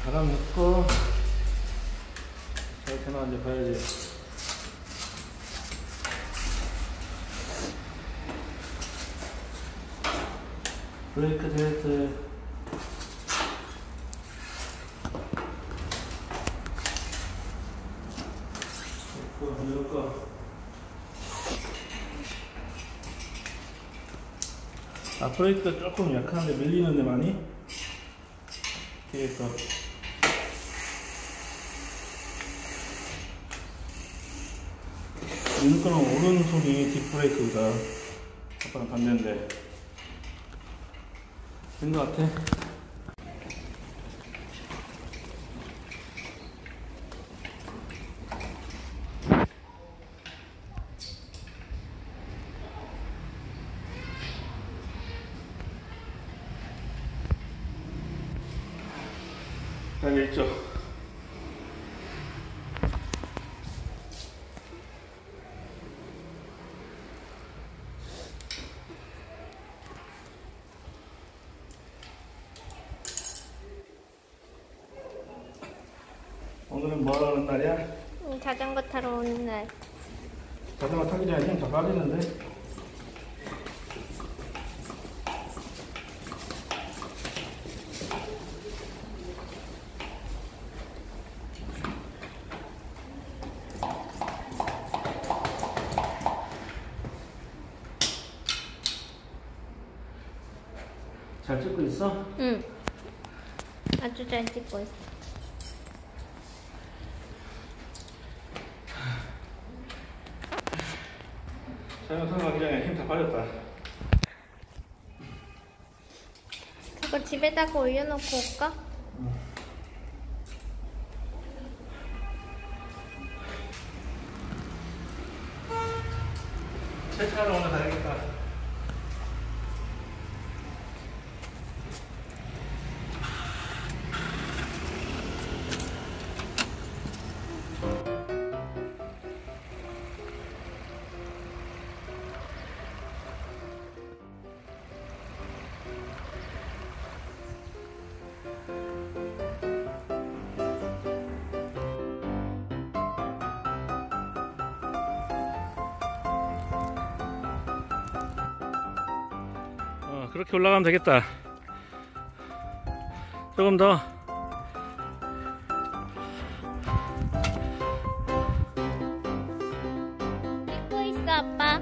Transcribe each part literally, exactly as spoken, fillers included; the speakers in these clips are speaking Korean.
바람 넣고 잘 되나 이제 봐야지. 브레이크 테스트. 이거 이거 아, 브레이크가 조금 약한데 밀리는데 많이 뒤에서 이거는 오른손이 뒷브레이크가 아빠랑 반대인데 된 것 같아. 달려있죠. 오늘은 뭐 하는 날이야? 응, 자전거 타러 오는 날. 자전거 타기 전에 힘 더 빠지는데? 잘 찍고 있어? 응. 아주 잘 찍고 있어. 자전거 타고 가기 전에 힘 다 빠졌다. 그거 집에다가 올려놓고 올까? 응. 세차하러 오늘 가야겠다. 그렇게 올라가면 되겠다. 조금 더. 찍고 있어, 아빠.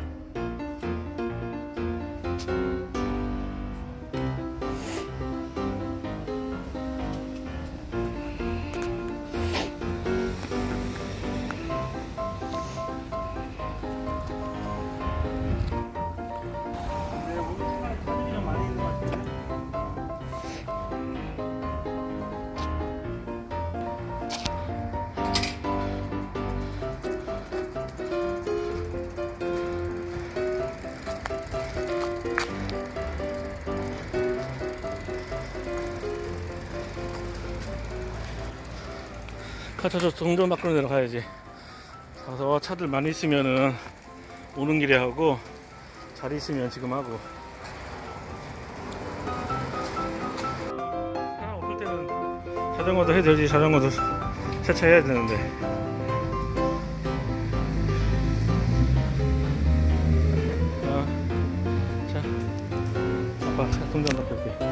가서 저 동전 밖으로 내려가야지. 가서 차들 많이 있으면은 오는 길에 하고, 잘 있으면 지금 하고. 사람 없을 때는 자전거도 해도 되지. 자전거도 세차해야 되는데. 아, 자, 아빠 동전 밖에 올게.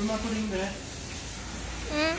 물만 뿌리면 돼. 응.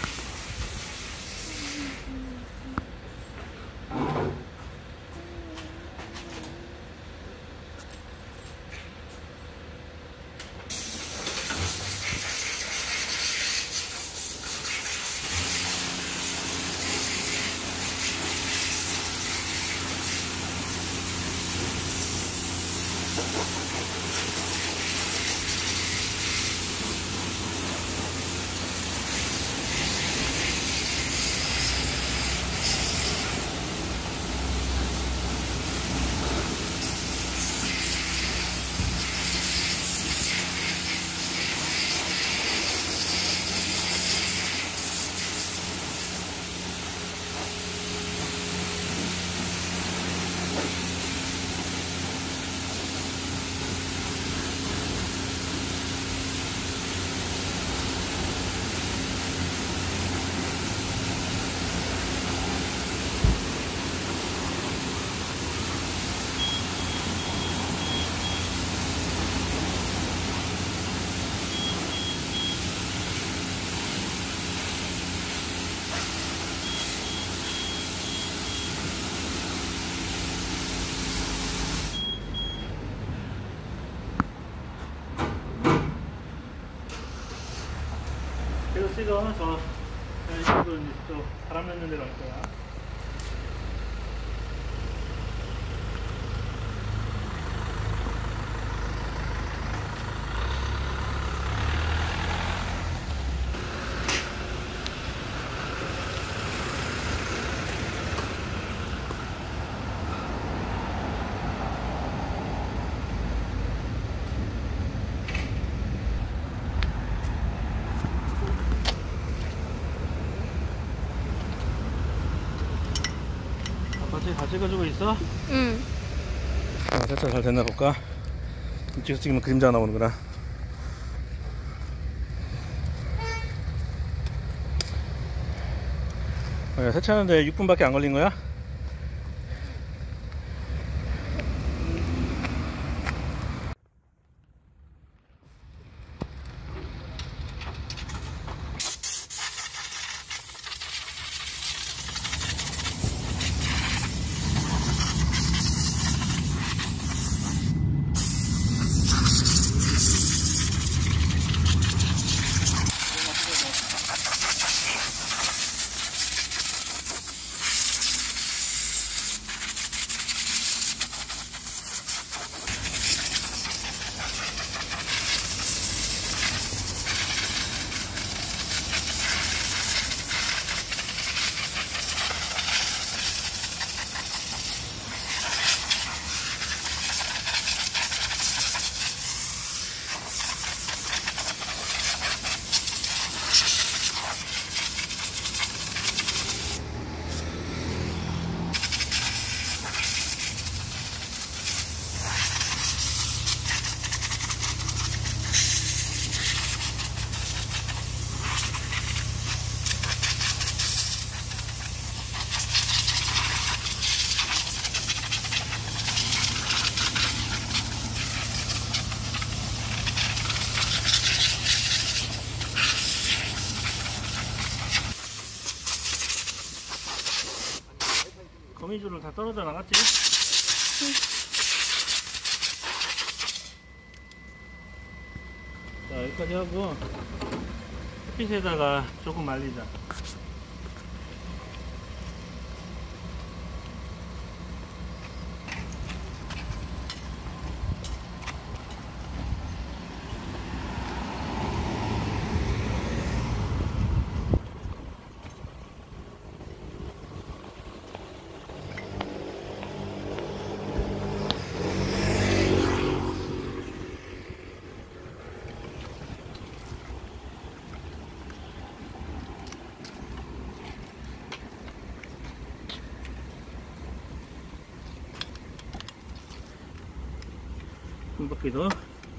계속 찍어. 저 이쪽으로 또 바람 넣는 데로 갈 거야. 다 찍어주고 있어? 응. 아, 세차 잘 됐나 볼까? 이쪽에서 찍으면 그림자 나오는구나. 아, 세차하는데 육 분밖에 안 걸린 거야? 거미줄을 다 떨어져 나갔지? 응. 자, 여기까지 하고 햇빛에다가 조금 말리자. 한 바퀴 더.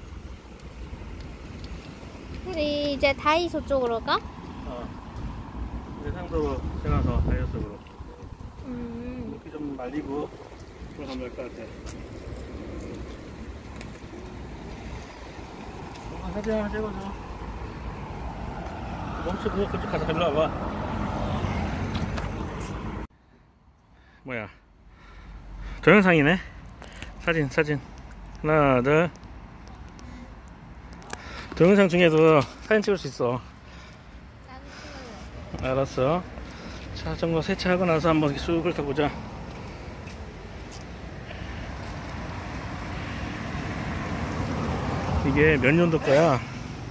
우리 이제 다이소 쪽으로 가? 어. 이제 상도로 지나서 다이소 쪽으로. 음. 이렇게 좀 말리고 들어가면 될 것 같아. 어, 사진 하나 찍어줘. 멈추고 그쪽 가자. 일로 와봐. 뭐야, 동영상이네. 사진 사진 하나 둘. 동영상 중에도 사진 찍을 수 있어. 나도 찍을래. 알았어. 자전거 세차하고 나서 한번 쑥 훑어보자. 이게 몇 년도 거야?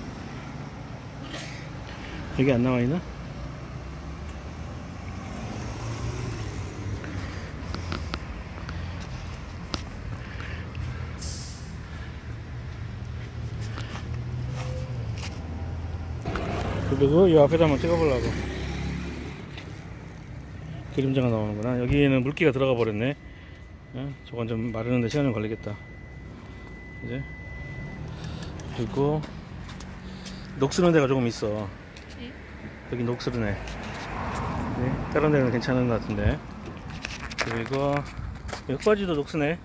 여기 안 나와 있나? 그리고 이 앞에다 한번 찍어보려고. 그림자가 나오는구나. 여기에는 물기가 들어가 버렸네. 어? 저건 좀 마르는데 시간 좀 걸리겠다. 이제 그리고 녹슬은 데가 조금 있어. 응? 여기 녹슬은 애. 네, 다른 데는 괜찮은 것 같은데. 그리고 여기까지도 녹슬네.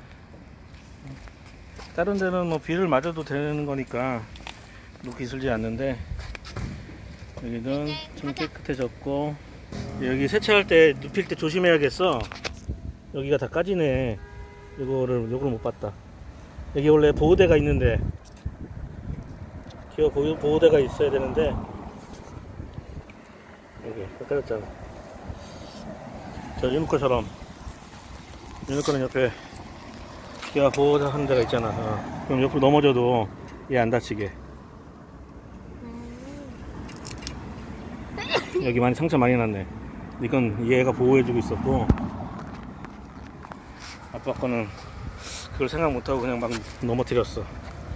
다른 데는 뭐 비를 맞아도 되는 거니까 녹이 슬지 않는데, 여기는 좀 깨끗해졌고. 여기 세차할 때 눕힐 때 조심해야겠어. 여기가 다 까지네. 이거를 요걸 못 봤다. 여기 원래 보호대가 있는데, 기어 보호대가 있어야 되는데 여기 깎아졌잖아. 저 유니코처럼, 유니코는 옆에 기어 보호대 하는 데가 있잖아. 어. 그럼 옆으로 넘어져도 얘 안 다치게. 여기 많이 상처 많이 났네. 이건 얘가 보호해주고 있었고, 아빠 거는 그걸 생각 못하고 그냥 막 넘어뜨렸어.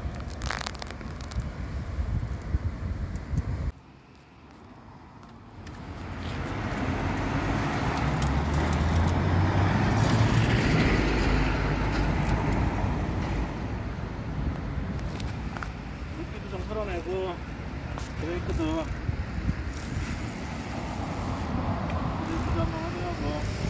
물기도 좀 털어내고, 브레이크도 브레이크도 한번 확인하고.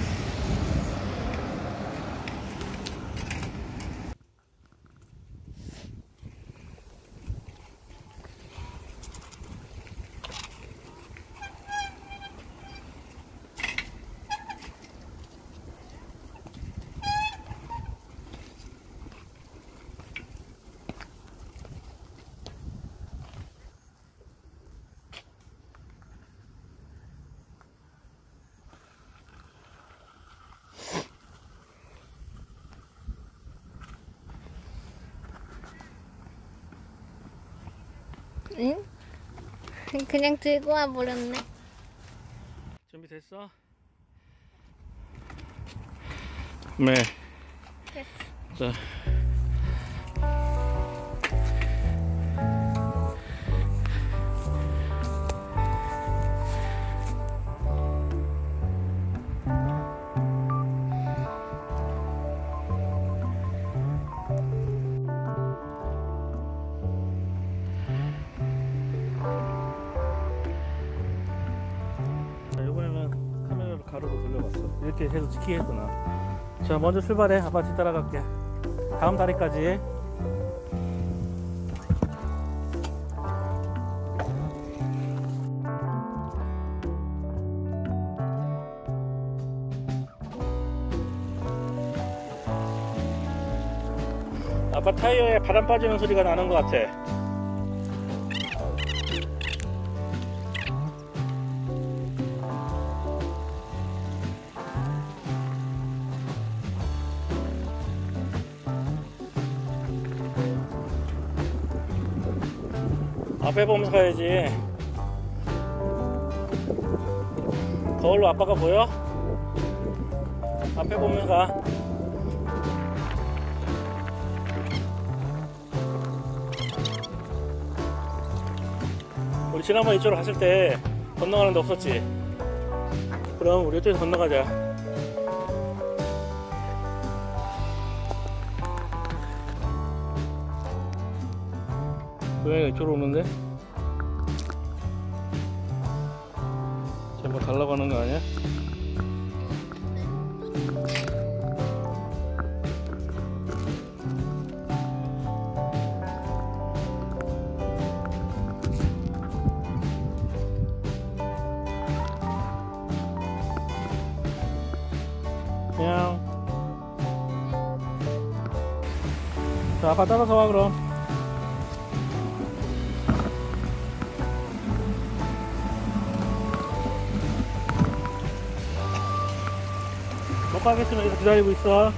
응? 그냥 들고 와 버렸네. 준비됐어? 네. 됐어. 자. 가로로 돌려봤어. 이렇게 해서 지키게 했구나. 자, 먼저 출발해. 아빠 뒤 따라갈게. 다음 다리까지. 아빠 타이어에 바람 빠지는 소리가 나는 것 같아. 앞에 보면서 가야지. 거울로 아빠가 보여? 앞에 보면서 가. 우리 지난번 이쪽으로 갔을 때 건너가는 데 없었지? 그럼 우리 이쪽에서 건너가자. 고양이가 이쪽으로 오는데? 쟤 뭐 달라고 하는 거 아니야? 자, 아빠 따라서 와 그럼. 못 가겠으면 여기서 기다리고 있어.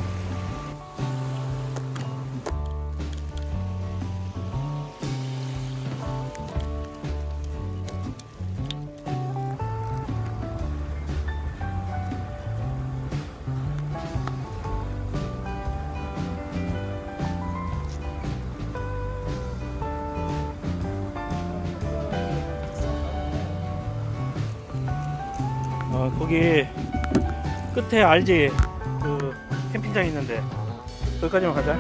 어, 거기 끝에 알지? 그 캠핑장 있는데 거기까지만 가자.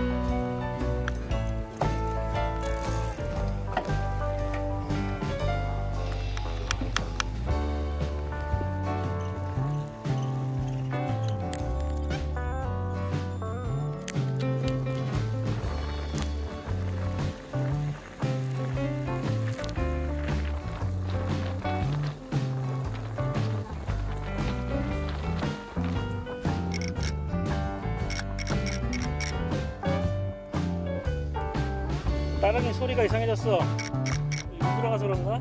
따릉이 소리가 이상해졌어. 물 들어가서 그런가?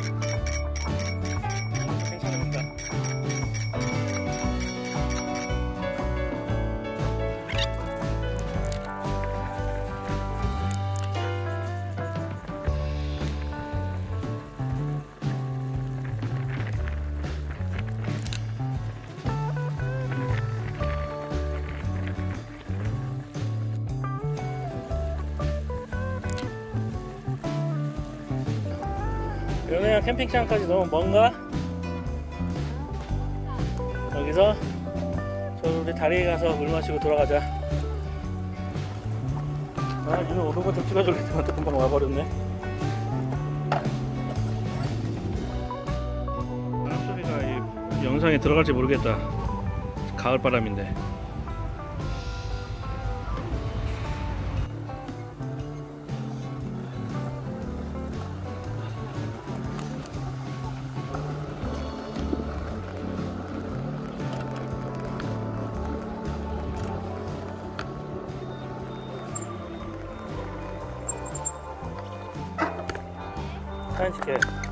괜찮습니다. 연애야 캠핑장까지 너무 먼가? 여기서 저 우리 다리에 가서 물 마시고 돌아가자. 아, 윤호 오는 거 좀 찍어줄래? 또 금방 와버렸네. 바람 소리가 이 영상에 들어갈지 모르겠다. 가을 바람인데. 사진 찍게.